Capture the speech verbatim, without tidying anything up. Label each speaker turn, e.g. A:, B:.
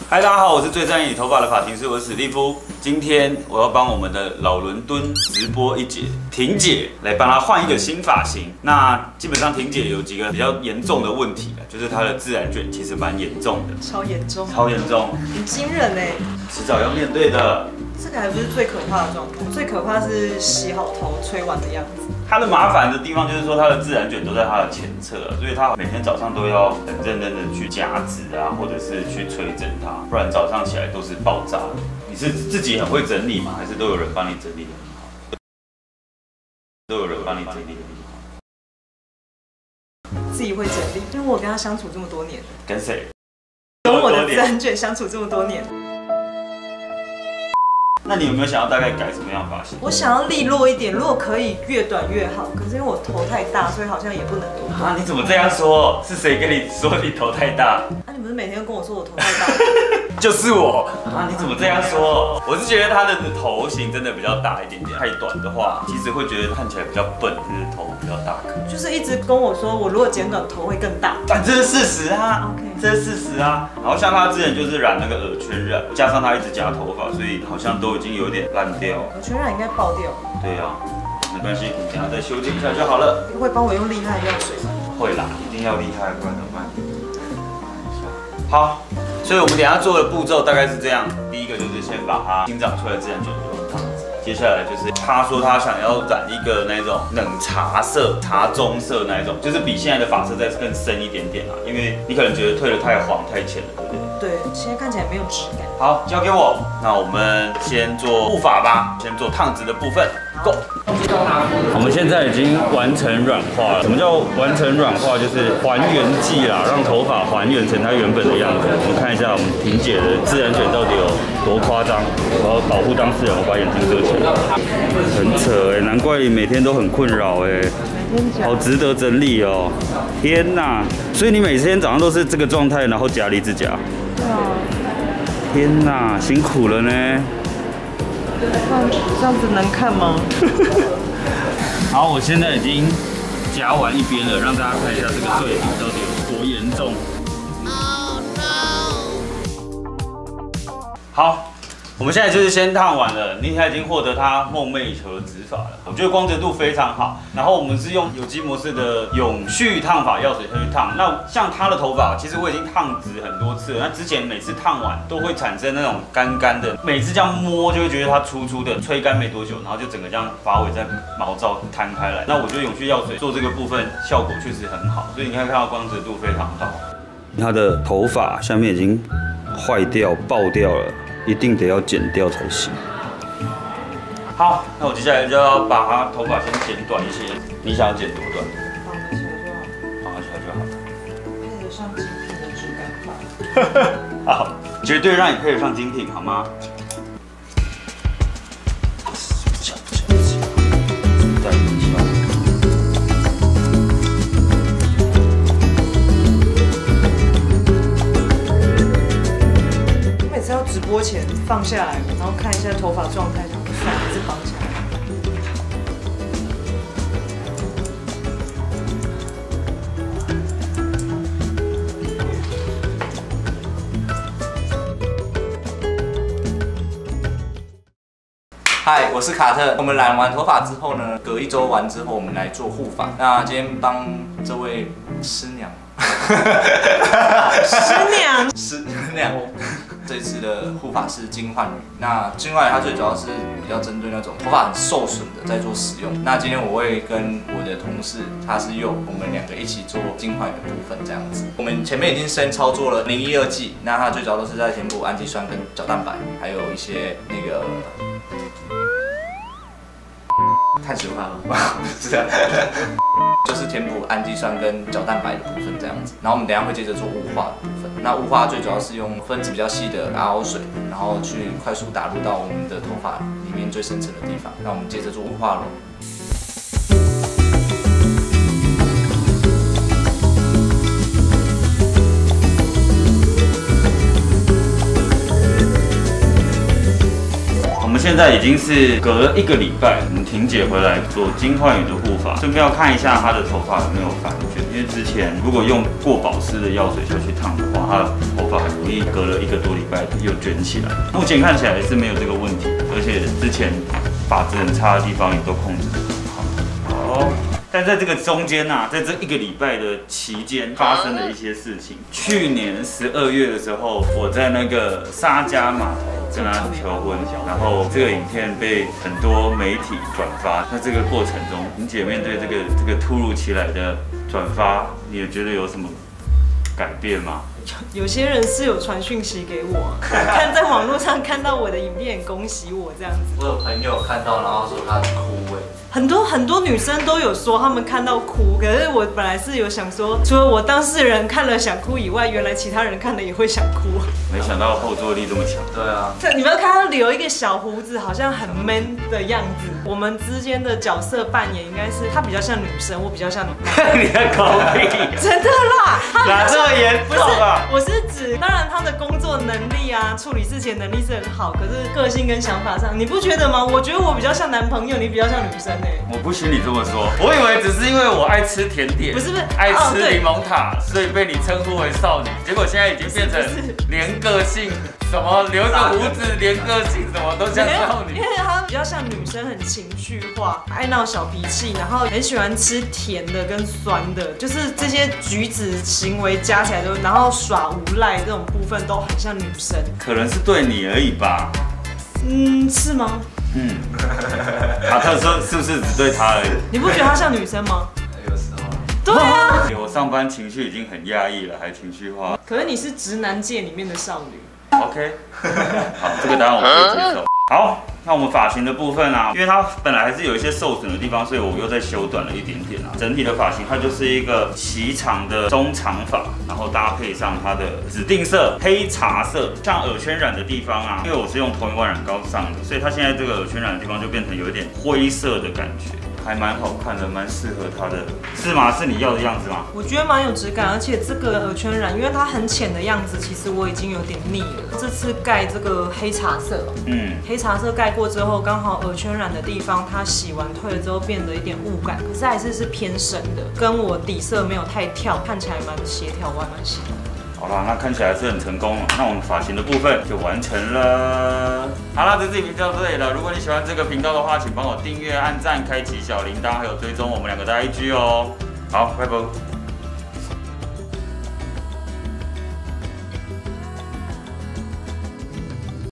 A: 嗨，大家好，我是最在意你头发的发型师，我是史蒂夫。今天我要帮我们的老伦敦直播一姐婷姐来帮她换一个新发型。那基本上婷姐有几个比较严重的问题，就是她的自然卷其实蛮严重的，
B: 超严重，
A: 超严重，
B: 很惊人哎，
A: 迟早要面对的。
B: 这个还不是最可怕的状态，最可怕是洗好头吹完的样子。
A: 它的麻烦的地方就是说，它的自然卷都在它的前侧，所以它每天早上都要很认真的去夹直啊，或者是去吹整它，不然早上起来都是爆炸的。你是自己很会整理吗？还是都有人帮你整理的很好？都有人帮你整理的很好。
B: 自己会整理，因为我跟他相处这么多年。
A: 跟谁？
B: 跟我的自然卷相处这么多年。
A: 那你有没有想要大概改什么样的发型？
B: 我想要利落一点，如果可以越短越好。可是因为我头太大，所以好像也不能多。
A: 啊，你怎么这样说？是谁跟你说你头太大？
B: 啊，你不是每天跟我说我头太大？
A: 就是我啊！你怎么这样说？我是觉得他的头型真的比较大一点点，太短的话，其实会觉得看起来比较笨，就是头比较大颗。
B: 就是一直跟我说，我如果剪短头会更大。
A: 但这是事实啊
B: ，OK，
A: 这是事实啊。然后像他之前就是染那个耳圈染，加上他一直夹头发，所以好像都已经有点烂掉。
B: 耳圈染应该爆掉。
A: 对啊，没关系，你等下再修剪一下就好了。
B: 会帮我用厉害的药水吗？
A: 会啦，一定要厉害，不然怎么办？好。所以我们等一下做的步骤大概是这样，第一个就是先把它新长出来的自然卷做烫，接下来就是他说他想要染一个那种冷茶色、茶棕色那一种，就是比现在的发色再更深一点点啊，因为你可能觉得退得太黄太浅了，对不对？
B: 对，现在看起来没有质感。
A: 好，交给我。那我们先做护发吧，先做烫直的部分。Go。我们现在已经完成软化了。什么叫完成软化？就是还原剂啦，让头发还原成它原本的样子。我们看一下我们婷姐的自然卷到底有多夸张。我要保护当事人，我把眼睛遮起来。很扯哎、欸，难怪你每天都很困扰哎、欸。好值得整理哦！天哪！所以你每天早上都是这个状态，然后夹离子夹。
B: 对啊。
A: 天哪，辛苦了呢。
B: 这样子能看吗？
A: 好，我现在已经夹完一边了，让大家看一下这个对比到底有多严重。Oh no！ 好。我们现在就是先烫完了，你现在已经获得它梦寐以求的直发了。我觉得光泽度非常好，然后我们是用有机模式的永续烫发药水下去烫。那像它的头发，其实我已经烫直很多次了。那之前每次烫完都会产生那种干干的，每次这样摸就会觉得它粗粗的，吹干没多久，然后就整个这样发尾在毛躁摊开来。那我觉得永续药水做这个部分效果确实很好，所以你看看到光泽度非常好。它的头发下面已经坏掉、爆掉了。一定得要剪掉才行。好，那我接下来就要把它头发先剪短一些。你想要剪多短？
B: 绑得起来就好。
A: 绑得起来就好。
B: 配得上精品的质感发。
A: 好，绝对让你配得上精品，好吗？
B: 直播前放下来，然后看一下头发状态，想算还是绑起来。
C: 嗨，我是卡特。我们染完头发之后呢，隔一周完之后，我们来做护发。那今天帮这位师娘，
B: 师娘，
C: 师娘。这次的护发是金焕宇，那金焕宇它最主要是比较针对那种头发很受损的在做使用。那今天我会跟我的同事，他是佑，我们两个一起做金焕宇的部分这样子。我们前面已经先操作了零一二剂，那它最主要都是在填补氨基酸跟角蛋白，还有一些那个太实话了，是这样。就是填补氨基酸跟角蛋白的部分这样子，然后我们等一下会接着做雾化的部分。那雾化最主要是用分子比较细的 R O 水，然后去快速打入到我们的头发里面最深层的地方。那我们接着做雾化咯。
A: 现在已经是隔了一个礼拜，我们婷姐回来做金焕宇的护发，顺便要看一下她的头发有没有反卷，因为之前如果用过保湿的药水下去烫的话，她的头发很容易隔了一个多礼拜又卷起来。目前看起来是没有这个问题，而且之前发质很差的地方也都控制得很好。好。但在这个中间呐、啊，在这一个礼拜的期间发生了一些事情。去年十二月的时候，我在那个沙加码头跟他求婚，然后这个影片被很多媒体转发。那这个过程中，你姐面对这个这个突如其来的转发，你也觉得有什么改变吗？
B: 有些人是有传讯息给我，看在网络上看到我的影片，恭喜我这样子。
C: 我有朋友看到，然后说他哭哎。
B: 很多很多女生都有说她们看到哭，可是我本来是有想说，除了我当事人看了想哭以外，原来其他人看了也会想哭。
A: 没想到后坐力这么强。
C: 对啊，
B: 你们看他留一个小胡子，好像很 man 的样子。我们之间的角色扮演应该是他比较像女生，我比较像女生。
A: 你在狗屁！
B: 真的啦，
A: 哪这么严重啊？
B: 我是指，当然他的工作能力啊，处理事情能力是很好，可是个性跟想法上，你不觉得吗？我觉得我比较像男朋友，你比较像女生哎、欸。
A: 我不许你这么说，我以为只是因为我爱吃甜点，
B: 不是不是，
A: 爱吃柠檬塔，所以被你称呼为少女。结果现在已经变成连个性，什么留着胡子，连个性什么都像少女。
B: 因为她比较像女生，很情绪化，爱闹小脾气，然后很喜欢吃甜的跟酸的，就是这些举止行为加起来都，然后耍无赖这种部分都很像女生。
A: 可能是对你而已吧。
B: 嗯，是吗？
A: 嗯，马特说是不是只对他而已？
B: 你不觉得她像女生吗？
C: 有时候。
B: 对啊。
A: 我上班情绪已经很压抑了，还情绪化。
B: 可是你是直男界里面的少女。
A: OK， 好，这个答案我可以接受。好，那我们发型的部分啊，因为它本来还是有一些受损的地方，所以我又再修短了一点点啊。整体的发型它就是一个齐长的中长发，然后搭配上它的指定色黑茶色，像耳圈染的地方啊，因为我是用同一万染膏上的，所以它现在这个耳圈染的地方就变成有一点灰色的感觉。还蛮好看的，蛮适合它的，是吗？是你要的样子吗？
B: 我觉得蛮有质感，而且这个耳圈染，因为它很浅的样子，其实我已经有点腻了。这次盖这个黑茶色，嗯，黑茶色盖过之后，刚好耳圈染的地方，它洗完退了之后变得一点雾感，可是还是是偏深的，跟我底色没有太跳，看起来蛮协调，我还蛮喜欢的。
A: 好啦，那看起来是很成功了。那我们发型的部分就完成了。好啦，这支影片就到这里了。如果你喜欢这个频道的话，请帮我订阅、按赞、开启小铃铛，还有追踪我们两个的 I G 哦。好，拜拜。